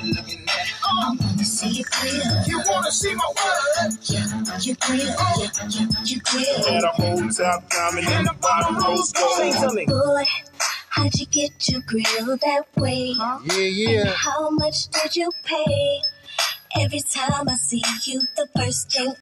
I wanna see you grill. You wanna see my word? Yeah, you grill. Yeah, you grill. At a whole top diamond and the bottom rose gold. Sing to me. Boy, how'd you get your grill that way? Yeah. And how much did you pay? Every time I see you, the first thing